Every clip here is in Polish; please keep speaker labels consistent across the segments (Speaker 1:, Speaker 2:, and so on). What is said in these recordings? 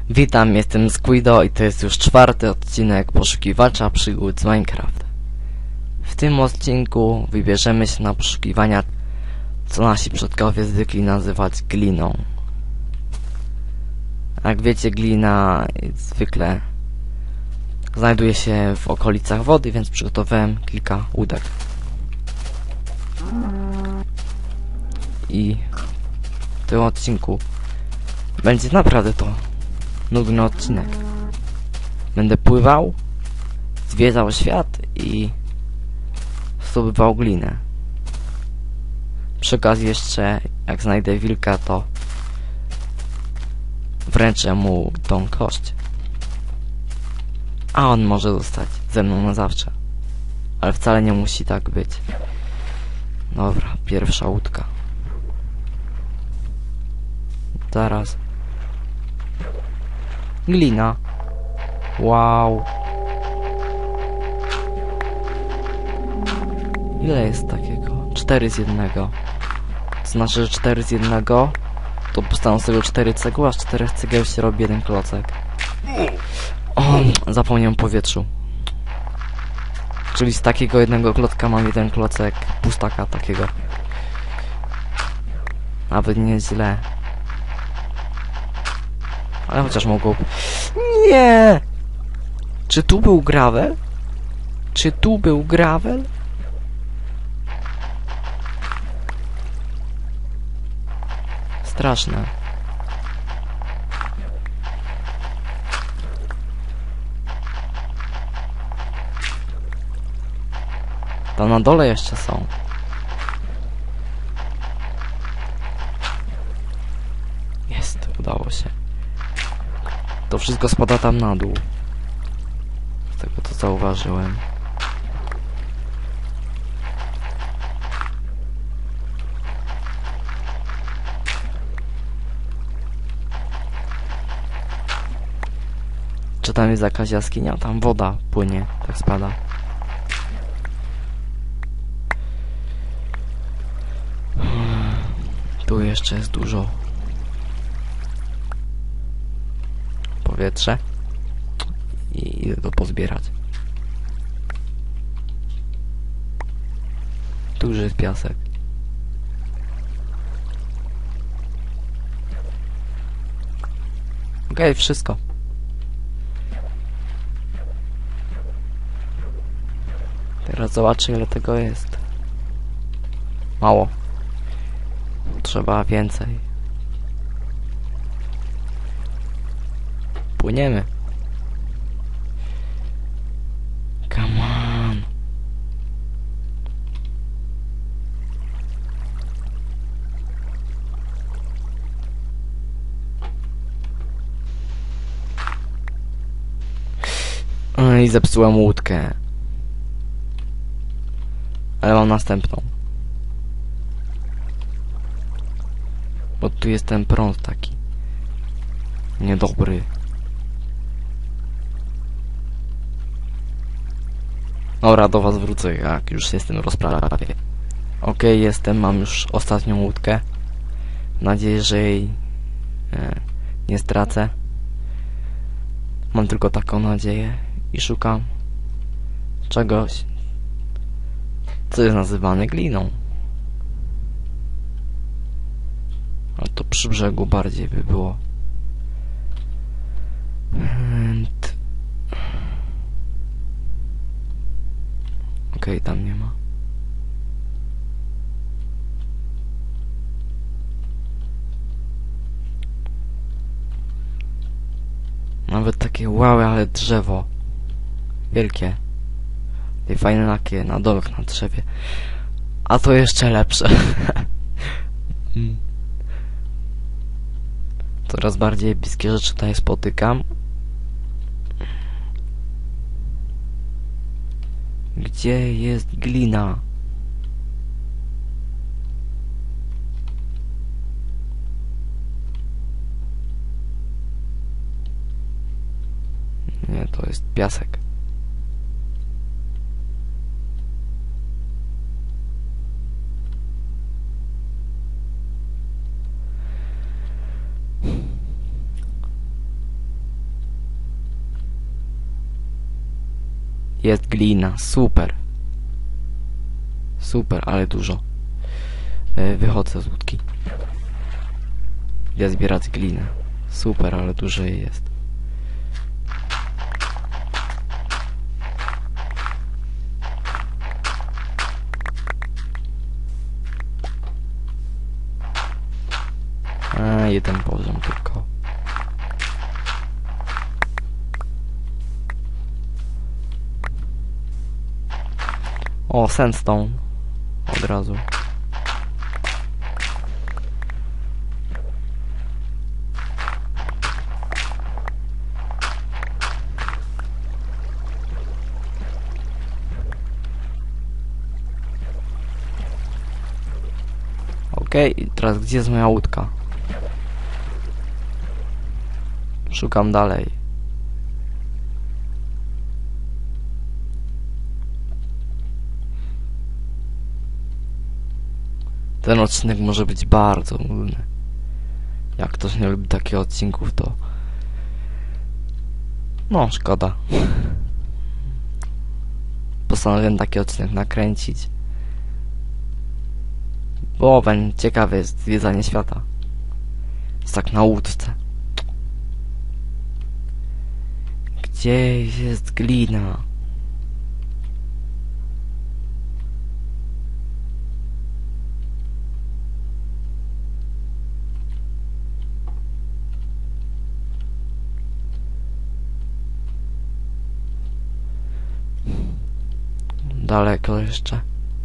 Speaker 1: Witam, jestem Squido i to jest już 4. odcinek poszukiwacza przygód z Minecraft. W tym odcinku wybierzemy się na poszukiwania, co nasi przodkowie zwykli nazywać gliną. Jak wiecie, glina zwykle znajduje się w okolicach wody, więc przygotowałem kilka łódek. I w tym odcinku będzie naprawdę to nudny odcinek. Będę pływał, zwiedzał świat i zdobywał glinę. Przy okazji jeszcze, jak znajdę wilka, to wręczę mu tą kość. A on może zostać ze mną na zawsze. Ale wcale nie musi tak być. Dobra, pierwsza łódka. Zaraz. Glina. Wow. Ile jest takiego? 4 z 1. To znaczy, że 4 z 1 to powstaną sobie 4 cegły, a z 4 cegieł się robi 1 klocek. O, zapomniałem o powietrzu. Czyli z takiego jednego klocka mam 1 klocek pustaka takiego. Nawet nie źle. Ale chociaż mogło... Nie! Czy tu był gravel? Czy tu był gravel? Straszne. Tam na dole jeszcze są. Jest, udało się. To wszystko spada tam na dół. Z tego co zauważyłem. Czy tam jest jakaś jaskinia? Tam woda płynie, tak spada. Tu jeszcze jest dużo. Powietrze. I idę to pozbierać. Duży jest piasek. Okej, wszystko. Teraz zobaczę, ile tego jest. Mało. Trzeba więcej. Płyniemy. Come on. I zepsułem łódkę. Ale mam następną. Bo tu jest ten prąd taki niedobry. Dobra, do was wrócę, jak już jestem rozprawie. Okej, jestem, mam już ostatnią łódkę. Mam nadzieję, że jej nie stracę. Mam tylko taką nadzieję i szukam czegoś, co jest nazywane gliną. A to przy brzegu bardziej by było. Okej, tam nie ma. Nawet takie wow, ale drzewo. Wielkie. I fajne takie na dołek na drzewie. A to jeszcze lepsze. Coraz bardziej bliskie rzeczy tutaj spotykam. Gdzie jest glina? Nie, to jest piasek. Jest glina, super. Super, ale dużo. Wychodzę z łódki. Idę zbierać glinę. Super, ale dużo jej jest. Jeden poziom tylko. O, sandstone. Od razu. Okej, teraz gdzie jest moja łódka? Szukam dalej. Ten odcinek może być bardzo nudny. Jak ktoś nie lubi takich odcinków, to... No, szkoda. Postanowiłem taki odcinek nakręcić. Bo będzie ciekawe jest zwiedzanie świata. Jest tak na łódce. Gdzie jest glina? Daleko jeszcze.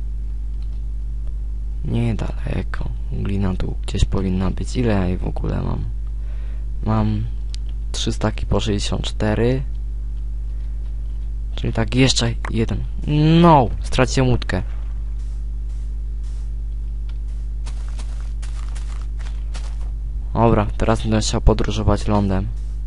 Speaker 1: Niedaleko. Glina tu gdzieś powinna być. Ile ja jej w ogóle mam? Mam 3 staki po 64. Czyli tak jeszcze jeden. No! Straciłem łódkę. Dobra, teraz będę chciał podróżować lądem.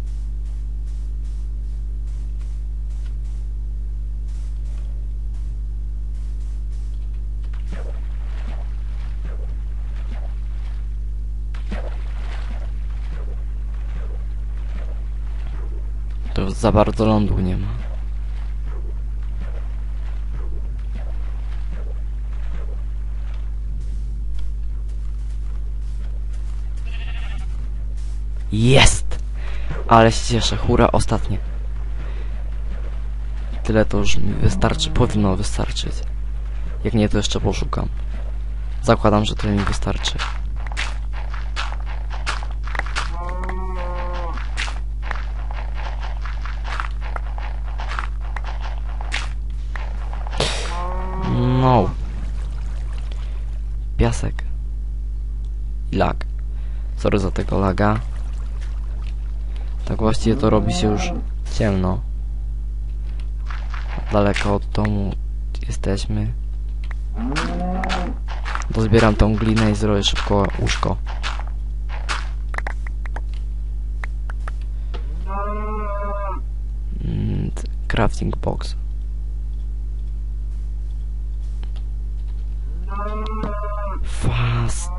Speaker 1: To za bardzo lądu nie ma. Jest! Ale się cieszę, hura, ostatnie. Tyle to już mi wystarczy, powinno wystarczyć. Jak nie, to jeszcze poszukam. Zakładam, że tyle mi wystarczy. No. Piasek. I lag. Sorry za tego laga. Tak właściwie to robi się już ciemno. Daleko od domu jesteśmy. Dozbieram tą glinę i zrobię szybko łóżko. Crafting box. Fast.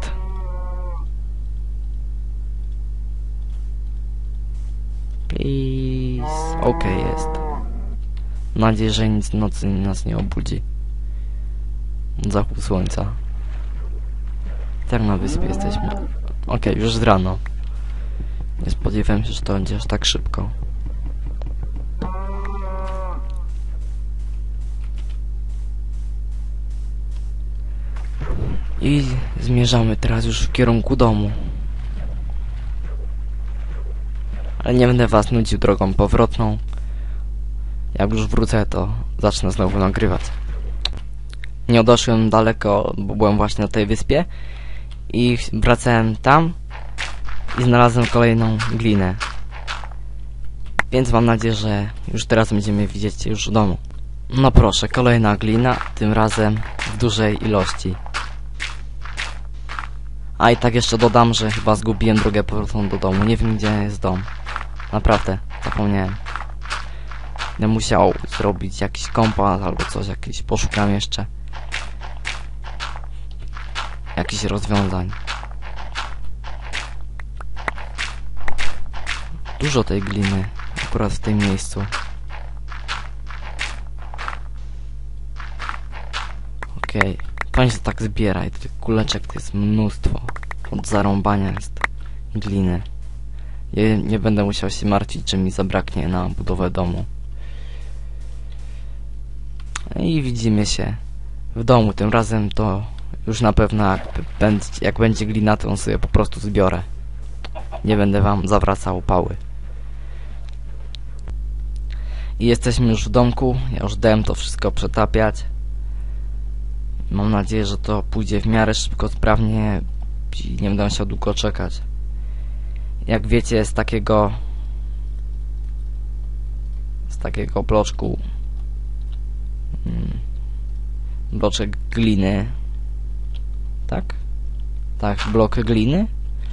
Speaker 1: Please. Okej, jest. Mam nadzieję, że nic w nocy nas nie obudzi. Zachód słońca. Tak na wyspie jesteśmy. Okej, już z rano. Nie spodziewałem się, że to będzie aż tak szybko. I zmierzamy teraz już w kierunku domu. Ale nie będę was nudził drogą powrotną. Jak już wrócę, to zacznę znowu nagrywać. Nie odeszłem daleko, bo byłem właśnie na tej wyspie. I wracałem tam i znalazłem kolejną glinę. Więc mam nadzieję, że już teraz będziemy widzieć już w domu. No proszę, kolejna glina, tym razem w dużej ilości. A i tak jeszcze dodam, że chyba zgubiłem drogę powrotną do domu. Nie wiem, gdzie jest dom. Naprawdę, zapomniałem. Będę musiał zrobić jakiś kompas albo coś, jakiś poszukam jeszcze jakichś rozwiązań. Dużo tej gliny akurat w tym miejscu. Fajnie się tak zbiera i tych kuleczek to jest mnóstwo. Od zarąbania jest gliny. Nie będę musiał się martwić, czy mi zabraknie na budowę domu. I widzimy się w domu. Tym razem to już na pewno jak będzie glina, to sobie po prostu zbiorę. Nie będę wam zawracał pały. I jesteśmy już w domku. Ja już dałem to wszystko przetapiać. Mam nadzieję, że to pójdzie w miarę szybko, sprawnie i nie będę musiał długo czekać. Jak wiecie, z takiego bloczku bloczek gliny, tak, blok gliny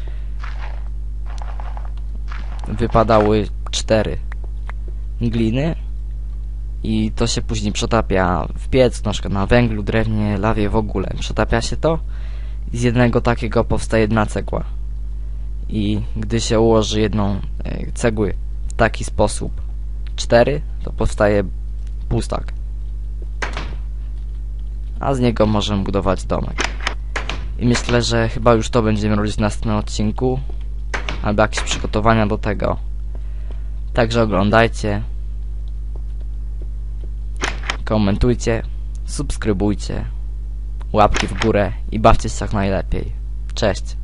Speaker 1: wypadały 4 gliny i to się później przetapia w piecu, na przykład na węglu, drewnie, lawie, w ogóle przetapia się to i z jednego takiego powstaje jedna cegła. I gdy się ułoży jedną cegły w taki sposób 4, to powstaje pustak. A z niego możemy budować domek. I myślę, że chyba już to będziemy robić w następnym odcinku. Albo jakieś przygotowania do tego. Także oglądajcie. Komentujcie. Subskrybujcie. Łapki w górę i bawcie się jak najlepiej. Cześć.